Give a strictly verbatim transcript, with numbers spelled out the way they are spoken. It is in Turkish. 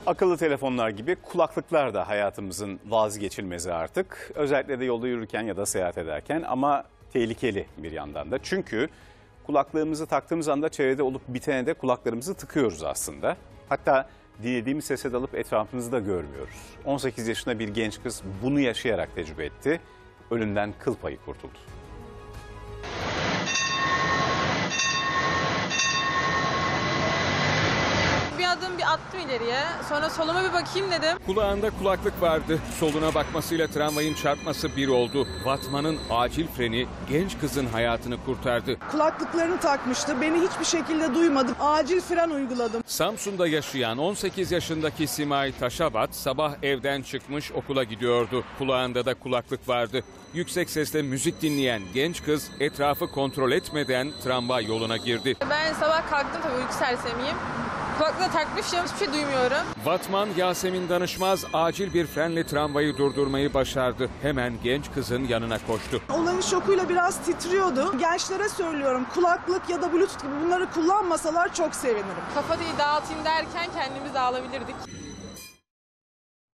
Akıllı telefonlar gibi kulaklıklar da hayatımızın vazgeçilmezi artık. Özellikle de yolda yürürken ya da seyahat ederken, ama tehlikeli bir yandan da. Çünkü kulaklığımızı taktığımız anda çevrede olup bitene de kulaklarımızı tıkıyoruz aslında. Hatta dinlediğimiz sese dalıp etrafımızı da görmüyoruz. on sekiz yaşında bir genç kız bunu yaşayarak tecrübe etti. Ölümden kıl payı kurtuldu. Bir adım bir attım ileriye. Sonra soluma bir bakayım dedim. Kulağında kulaklık vardı. Soluna bakmasıyla tramvayın çarpması bir oldu. Vatman'ın acil freni genç kızın hayatını kurtardı. Kulaklıklarını takmıştı. Beni hiçbir şekilde duymadım. Acil fren uyguladım. Samsun'da yaşayan on sekiz yaşındaki Simay Taşabat sabah evden çıkmış okula gidiyordu. Kulağında da kulaklık vardı. Yüksek sesle müzik dinleyen genç kız etrafı kontrol etmeden tramvay yoluna girdi. Ben sabah kalktım, tabii uyku sersemiyim. Kulaklığı takmışım, hiçbir şey duymuyorum. Vatman Yasemin Danışmaz acil bir frenle tramvayı durdurmayı başardı. Hemen genç kızın yanına koştu. Olayın şokuyla biraz titriyordu. Gençlere söylüyorum, kulaklık ya da bluetooth gibi bunları kullanmasalar çok sevinirim. Kafa değil dağıtayım derken kendimiz dağılabilirdik.